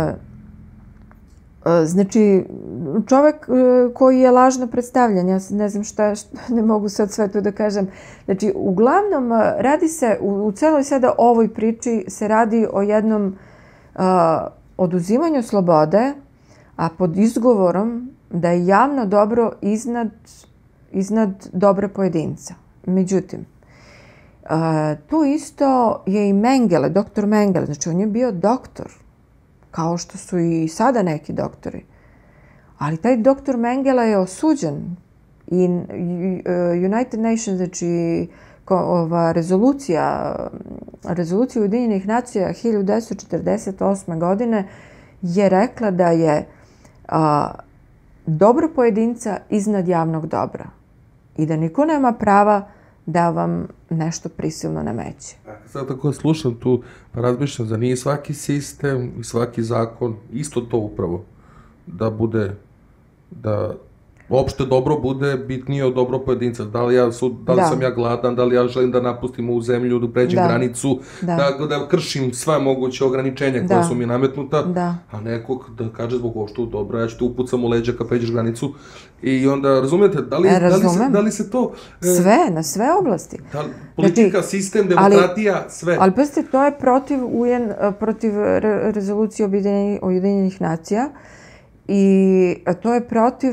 [SPEAKER 2] Znači, čovek koji je lažno predstavljan, ja ne znam šta, šta, ne mogu sad sve to da kažem. Znači, uglavnom, radi se, u, u celoj sada ovoj priči se radi o jednom uh, oduzimanju slobode, a pod izgovorom da je javno dobro iznad, iznad dobra pojedinca. Međutim, uh, to isto je i Mengele, doktor Mengele, znači on je bio doktor, kao što su i sada neki doktori. Ali taj doktor Mengele je osuđen i United Nations, znači ova rezolucija, rezolucija Ujedinjenih nacija hiljadu devetsto četrdeset osme. godine je rekla da je a, dobro pojedinca iznad javnog dobra i da niko nema prava da vam nešto prisilno nameće.
[SPEAKER 1] Sad tako slušam tu, pa razmišljam da nije svaki sistem i svaki zakon isto to upravo. Da bude, da opšte dobro bude bitnije od dobro pojedinca. Da li, ja su, da li da. sam ja gladan, da li ja želim da napustim ovu zemlju, da pređem da. granicu, da. Da, da kršim sva moguće ograničenja koja da. su mi nametnuta, da. a nekog da kaže zbog ovo što je dobro, ja ću te upucam u leđa kad pređeš granicu. I onda, razumijete, da li,
[SPEAKER 2] e,
[SPEAKER 1] da, li se, da li se to...
[SPEAKER 2] E, sve, na sve oblasti.
[SPEAKER 1] Da, politika, znači, sistem, demokratija, ali, sve.
[SPEAKER 2] Ali pazite, to je protiv, ujen, protiv re, rezolucije Ujedinjenih nacija i to je protiv...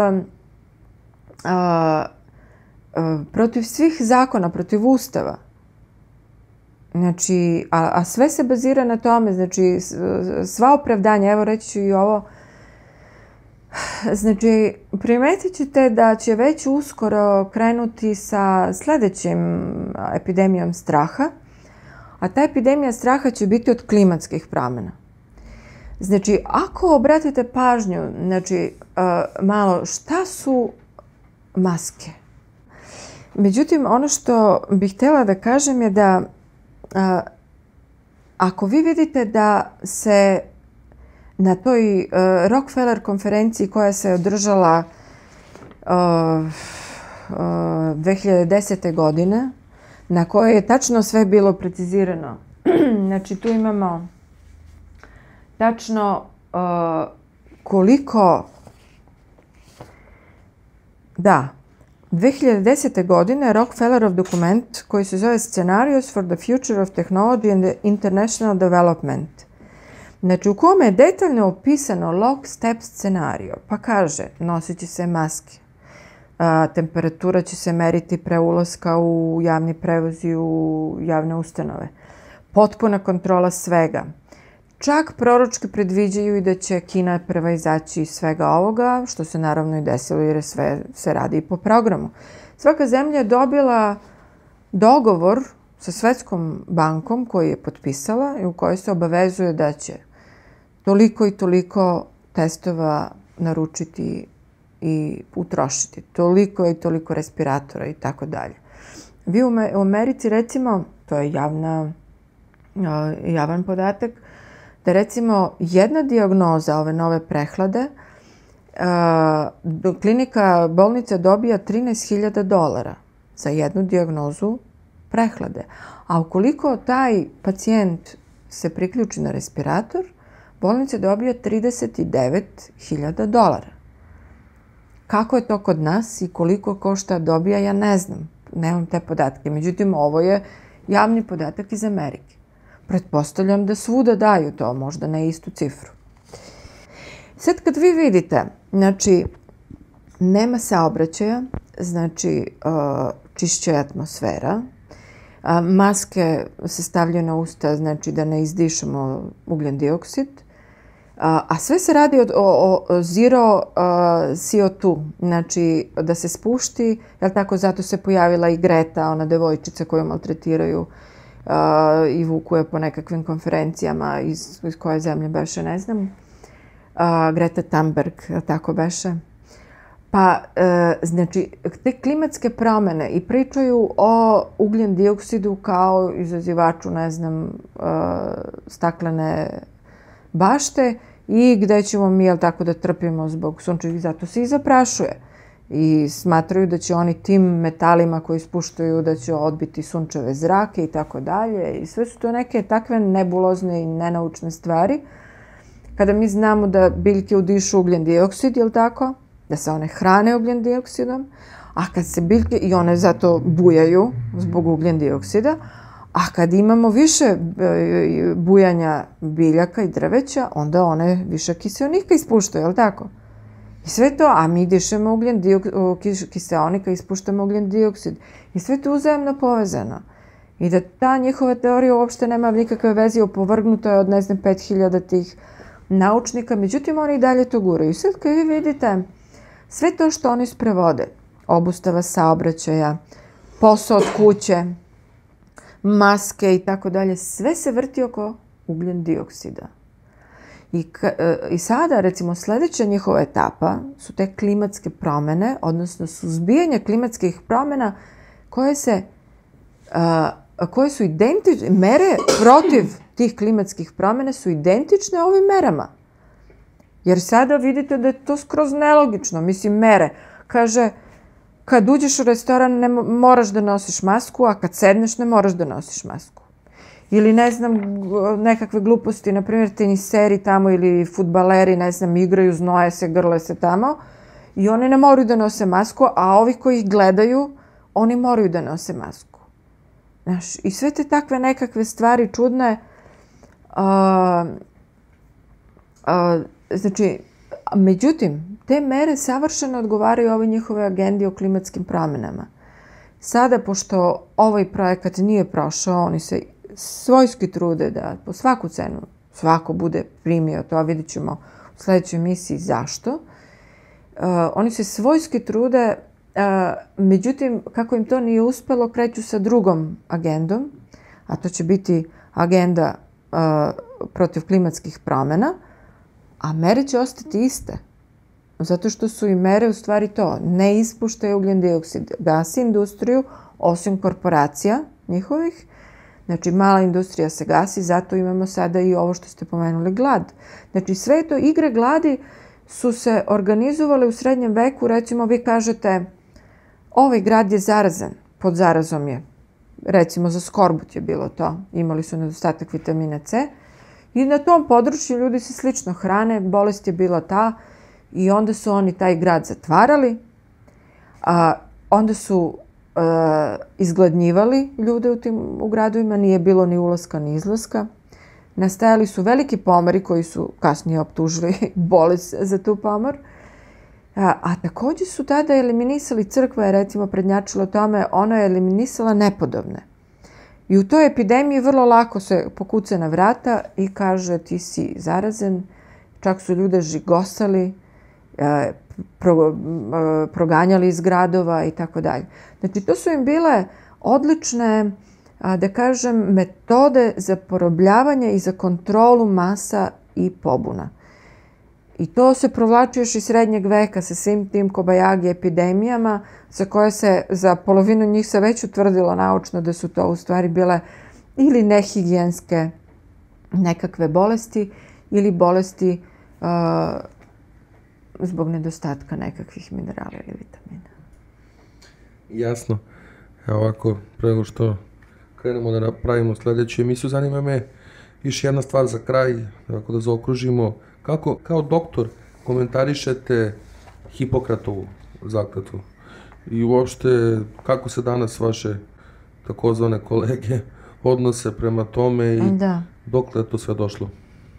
[SPEAKER 2] A, a, protiv svih zakona, protiv ustava. Znači, a, a sve se bazira na tome, znači, sva opravdanja, evo reći ću i ovo, znači, primetit ćete da će već uskoro krenuti sa sledećim epidemijom straha, a ta epidemija straha će biti od klimatskih promjena. Znači, ako obratite pažnju, znači, a, malo, šta su maske? Međutim, ono što bih htjela da kažem je da a, ako vi vidite da se na toj a, Rockefeller konferenciji koja se održala a, a, dve hiljade desete. godine, na kojoj je tačno sve bilo precizirano. Znači, tu imamo tačno a, koliko... Da, dve hiljade desete. godine Rockefellerov dokument koji se zove Scenarios for the Future of Technology and International Development. Znači, u kome je detaljno opisano lock-step scenario. Pa kaže, nosit će se maske, a, temperatura će se meriti pre ulaska u javni prevoz i u javne ustanove, potpuna kontrola svega. Čak proročki predviđaju i da će Kina prva izaći iz svega ovoga, što se naravno i desilo jer sve se radi i po programu. Svaka zemlja je dobila dogovor sa Svetskom bankom koji je potpisala i u kojoj se obavezuje da će toliko i toliko testova naručiti i utrošiti, toliko i toliko respiratora i tako dalje. Vi u Americi, recimo, to je javna, javan podatak, da recimo jedna dijagnoza ove nove prehlade, klinika, bolnica dobija trinaest hiljada dolara za jednu dijagnozu prehlade. A ukoliko taj pacijent se priključi na respirator, bolnica dobija trideset devet hiljada dolara. Kako je to kod nas i koliko košta dobija, ja ne znam. Nemam te podatke. Međutim, ovo je javni podatak iz Amerike. Pretpostavljam da svuda daju to, možda ne istu cifru. Sad kad vi vidite, znači, nema saobraćaja, znači, čišća je atmosfera, maske se stavljaju na usta, znači da ne izdišemo ugljen dioksid, a sve se radi o zero C O dva, znači da se spušti, jel tako, zato se pojavila i Greta, ona devojčica koju maltretiraju i vuku je po nekakvim konferencijama, iz koje zemlje beše, ne znam. Greta Thunberg, tako beše. Pa, znači, te klimatske promene i pričaju o ugljen dioksidu kao izazivaču, ne znam, staklene bašte i gde ćemo mi, jel tako, da trpimo zbog sunčevih, zato se i zaprašuje. I smatraju da će oni tim metalima koji ispuštaju da će odbiti sunčeve zrake i tako dalje. I sve su to neke takve nebulozne i nenaučne stvari. Kada mi znamo da biljke udišu ugljen dioksid, jel tako? Da se one hrane ugljen dioksidom, a kad se biljke, i one zato bujaju zbog ugljen dioksida, a kad imamo više bujanja biljaka i drveća, onda one više kiseonika ispuštaju, jel tako? I sve to, a mi dišemo ugljen kiseonika, ispuštamo ugljen dioksid. I sve to uzajemno povezano. I da ta njihova teorija uopšte nema nikakve veze, opovrgnuto je od, ne znam, pet hiljada tih naučnika, međutim oni i dalje to guraju. I sad kad vi vidite sve to što oni sprevode, obustava saobraćaja, posao od kuće, maske i tako dalje, sve se vrti oko ugljen dioksida. I sada, recimo, sljedeća njihova etapa su te klimatske promene, odnosno suzbijanje klimatskih promena koje se, koje su identične, mere protiv tih klimatskih promena su identične ovim merama. Jer sada vidite da je to skroz nelogično. Mislim, mere. Kaže, kad uđeš u restoran ne moraš da nosiš masku, a kad sedneš ne moraš da nosiš masku. Ili, ne znam, nekakve gluposti, na primjer teniseri tamo ili fudbaleri, ne znam, igraju, znoje se, grle se tamo i oni ne moraju da nose masku, a ovi koji ih gledaju, oni moraju da nose masku. Znaš, i sve te takve nekakve stvari čudne, znači, međutim, te mere savršeno odgovaraju ovoj njihove agendi o klimatskim promjenama. Sada, pošto ovaj projekat nije prošao, oni se svojski trude da po svaku cenu svako bude primio to, a vidjet ćemo u sljedećoj emisiji zašto. Oni se svojski trude, međutim, kako im to nije uspelo, kreću sa drugom agendom, a to će biti agenda protiv klimatskih promjena, a mere će ostati iste. Zato što su i mere u stvari to, ne ispuštaju ugljen dioksid, gasi industriju, osim korporacija njihovih. Znači, mala industrija se gasi, zato imamo sada i ovo što ste pomenuli, glad. Znači, sve to igre gladi su se organizovale u srednjem veku. Recimo, vi kažete, ovaj grad je zarazan, pod zarazom je. Recimo, za skorbut je bilo to. Imali su nedostatak vitamina C. I na tom području ljudi se slično hrane, bolest je bila ta i onda su oni taj grad zatvarali. A onda su e, izgladnjivali ljude u tim u gradovima, nije bilo ni ulaska ni izlaska. Nastajali su veliki pomori koji su kasnije optužili bolest za tu pomor. A, a također su tada eliminisali, crkva je recimo prednjačila o tome, ona je eliminisala nepodobne. I u toj epidemiji vrlo lako se pokuca na vrata i kaže ti si zarazen, čak su ljude žigosali, e, pro, e, proganjali iz gradova i tako dalje. Znači to su im bile odlične, a, da kažem, metode za porobljavanje i za kontrolu masa i pobuna. I to se provlači još iz srednjeg veka sa svim tim kobajagi epidemijama, za koje se za polovinu njih se već utvrdilo naučno da su to u stvari bile ili nehigijenske nekakve bolesti ili bolesti uh, zbog nedostatka nekakvih minerala ili vitamina.
[SPEAKER 1] Jasno. Evo ovako, pre nego što krenemo da napravimo sljedeću emisiju, zanima me još jedna stvar za kraj, ako da zaokružimo. Kako, kao doktor, komentarišete Hipokratovu zakletvu? I uopšte, kako se danas vaše takozvane kolege odnose prema tome i
[SPEAKER 2] da.
[SPEAKER 1] dokle je to sve došlo?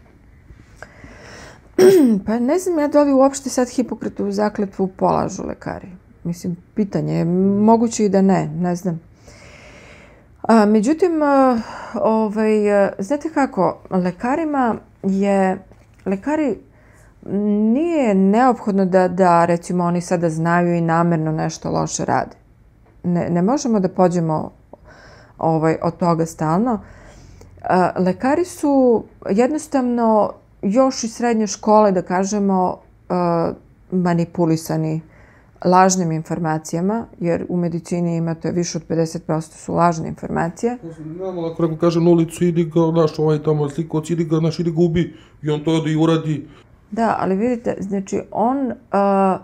[SPEAKER 2] Pa ne znam ja da li uopšte sad Hipokratovu zakletvu polažu lekari. Mislim, pitanje je, moguće i da ne, ne znam. A, međutim, a, ovaj, a, znate kako, lekarima je, lekari nije neophodno da, da recimo oni sada znaju i namjerno nešto loše rade. Ne, ne možemo da pođemo ovaj, od toga stalno. A, lekari su jednostavno još iz srednje škole, da kažemo, a, manipulisani lažnim informacijama, jer u medicini imate više od pedeset posto su lažne informacije.
[SPEAKER 1] Znamo, ako neko kaže na ulicu, idi ga, znaš, ovaj tamo slikovac, idi ga, znaš, idi ga ubi, i on to ode i uradi.
[SPEAKER 2] Da, ali vidite, znači, on, uh,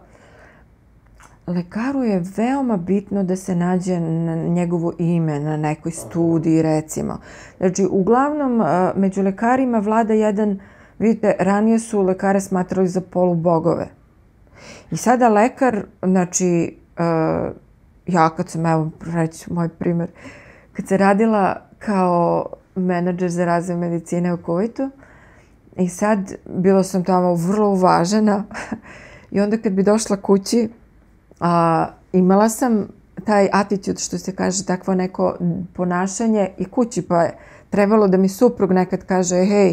[SPEAKER 2] lekaru je veoma bitno da se nađe na njegovo ime, na nekoj studiji, recimo. Znači, uglavnom, uh, među lekarima vlada jedan, vidite, ranije su lekare smatrali za polubogove. I sada lekar, znači, uh, ja kad sam, evo, reći moj primjer, kad se radila kao menadžer za razvoj medicine u Kuvajtu, i sad bilo sam tamo vrlo uvažena i onda kad bi došla kući, a, imala sam taj attitude, što se kaže, takvo neko ponašanje i kući, pa je trebalo da mi suprug nekad kaže, hej,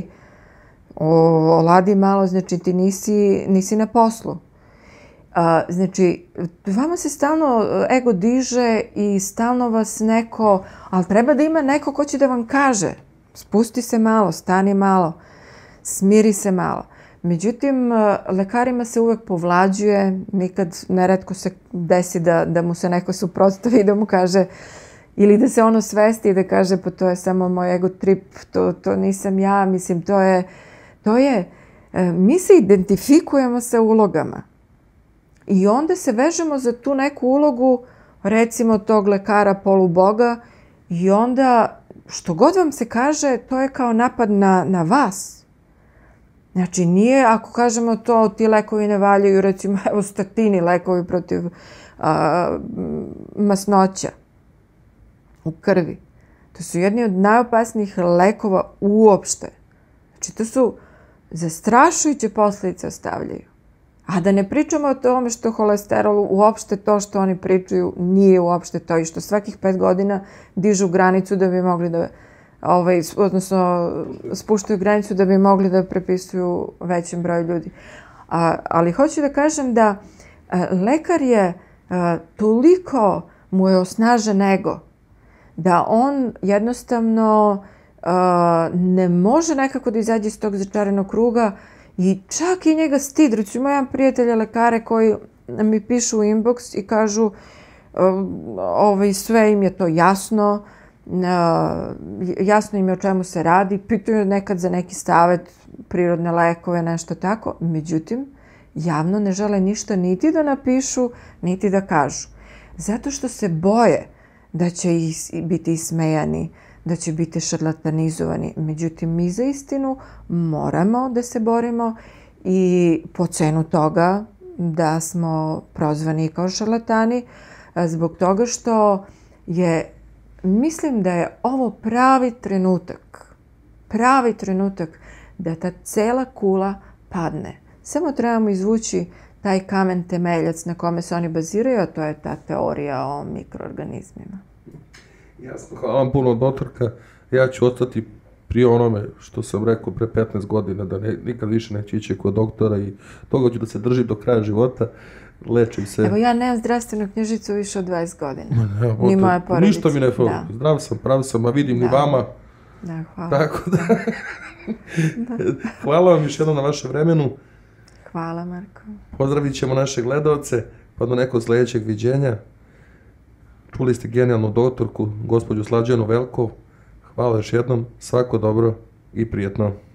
[SPEAKER 2] oladi malo, znači ti nisi, nisi na poslu. A, znači, vama se stalno ego diže i stalno vas neko, ali treba da ima neko ko će da vam kaže, spusti se malo, stani malo, smiri se malo. Međutim, lekarima se uvek povlađuje, nikad neretko se desi da, da mu se neko suprotstavi i da mu kaže, ili da se ono svesti i da kaže, pa to je samo moj ego trip, to, to nisam ja, mislim, to je, to je, mi se identifikujemo sa ulogama. I onda se vežemo za tu neku ulogu, recimo tog lekara poluboga, i onda što god vam se kaže, to je kao napad na, na vas. Znači, nije, ako kažemo to, ti lekovi ne valjaju, recimo, evo, statini, lekovi protiv a, masnoća u krvi. To su jedni od najopasnijih lekova uopšte. Znači, to su zastrašujuće posljedice ostavljaju. A da ne pričamo o tome što holesterol, uopšte to što oni pričaju nije uopšte to i što svakih pet godina dižu granicu da bi mogli da, ovaj, odnosno spuštaju granicu da bi mogli da prepisuju većem broju ljudi. A, ali hoću da kažem da a, lekar je a, toliko mu je osnažen ego da on jednostavno a, ne može nekako da izađe iz tog začaranog kruga. I čak i njega stid. Recimo, imam prijatelja lekare koji mi pišu u inbox i kažu ovaj, sve im je to jasno, jasno im je o čemu se radi, pitaju nekad za neki savet, prirodne lekove, nešto tako. Međutim, javno ne žele ništa niti da napišu, niti da kažu. Zato što se boje da će biti ismejani, da će biti šarlatanizovani. Međutim, mi za istinu moramo da se borimo i po cenu toga da smo prozvani kao šarlatani, zbog toga što je, mislim da je ovo pravi trenutak, pravi trenutak da ta cela kula padne. Samo trebamo izvući taj kamen temeljac na kome se oni baziraju, a to je ta teorija o mikroorganizmima.
[SPEAKER 1] Jasno, hvala vam puno, doktorka. Ja ću ostati pri onome što sam rekao pre petnaest godina, da ne, nikad više neću ići kod doktora i toga ću da se držim do kraja života. Lečim se.
[SPEAKER 2] Evo, ja nemam zdravstvenu knjižicu više od dvadeset godina.
[SPEAKER 1] Ja,
[SPEAKER 2] ni moja porodica.
[SPEAKER 1] Ništa mi ne fala. Zdrav sam, prav sam, a vidim da. Ni vama.
[SPEAKER 2] Da, hvala.
[SPEAKER 1] Tako da. da. Hvala vam još jednom na vašem vremenu.
[SPEAKER 2] Hvala, Marko.
[SPEAKER 1] Pozdravit ćemo naše gledalce, pa do nekog sledećeg viđenja. Čuli ste genijalnu doktorku, gospođu Slađanu Velkov. Hvala još jednom, svako dobro i prijetno.